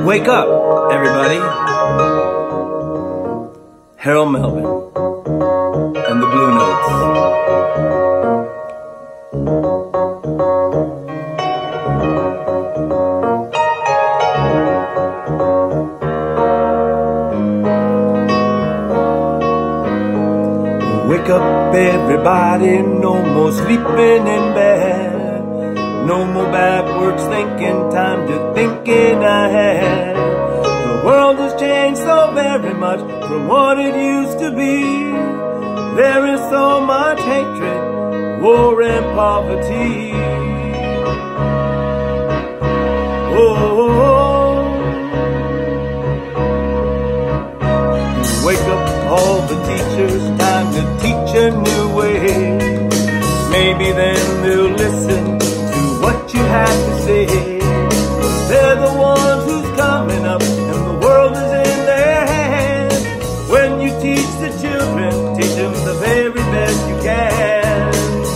Wake up, everybody. Harold Melvin and the Blue Notes. Wake up, everybody, no more sleeping in bed. No more backwards thinking, time to thinking ahead. The world has changed so very much from what it used to be. There is so much hatred, war and poverty. Oh, wake up all the teachers, time to teach a new way. Maybe then they'll listen what you have to say. They're the ones who's coming up and the world is in their hands. When you teach the children, teach them the very best you can.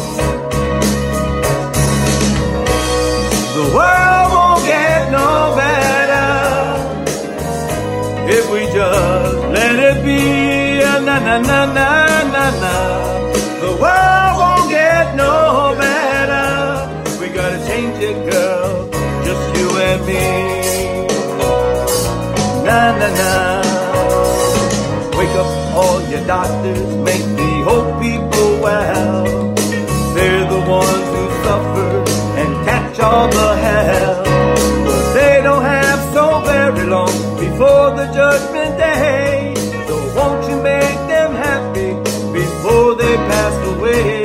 The world won't get no better if we just let it be. Na na na na na na. The world won't get no better. We gotta change it, girl, just you and me. Na na na. Wake up all your doctors, make the whole people well. They're the ones who suffer and catch all the hell. But they don't have so very long before the judgment day. So won't you make them happy before they pass away?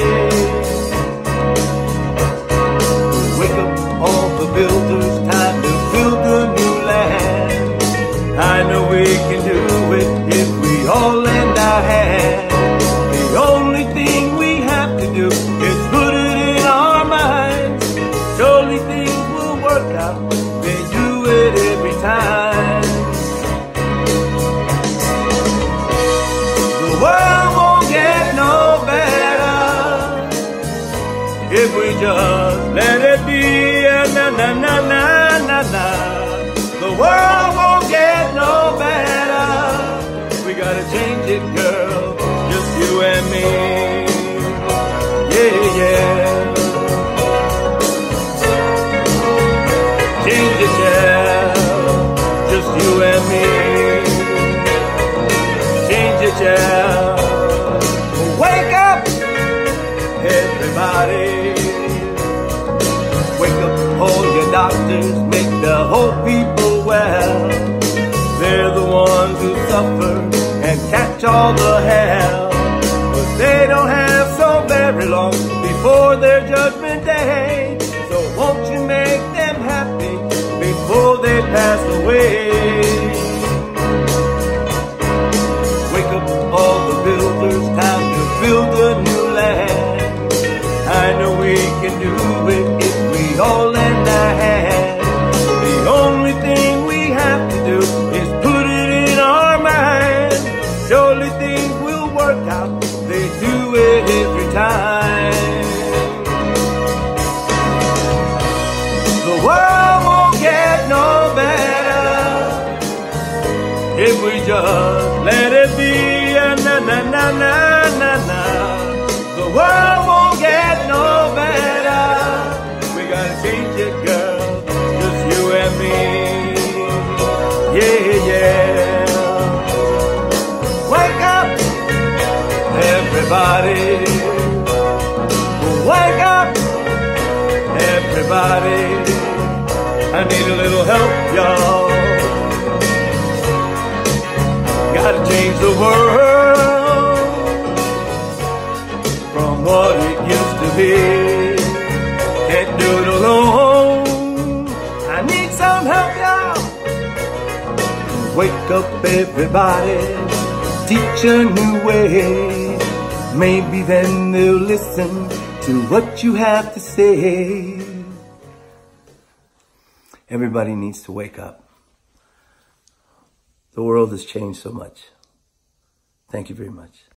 All the builders, time to build a new land. I know we can do it if we all lend our hand. The only thing we have to do is put it in our minds. Surely things will work out, they do it every time. The world won't get no better if we just let it be. Na na na na na na. The world won't get no better. We gotta change it, girl, just you and me. Yeah, yeah. Change it, yeah, just you and me. Change it, yeah. Wake up, everybody. Wake up all your doctors, make the whole people well. They're the ones who suffer and catch all the hell. But they don't have so very long before their judgment day. So won't you make them happy before they pass away? Wake up all the builders, time to build a new land. I know we can do it if we all lend a hand. The only thing we have to do is put it in our minds. Surely things will work out, they do it every time. The world won't get no better if we just let it be. Na na na na na na. The world won't get no better. We gotta change it, girl, just you and me. Yeah, yeah. Wake up, everybody. Wake up, everybody. I need a little help, y'all. Gotta change the world from what it used to be. Can't do it alone. I need some help, y'all. Wake up, everybody. Teach a new way. Maybe then they'll listen to what you have to say. Everybody needs to wake up. The world has changed so much. Thank you very much.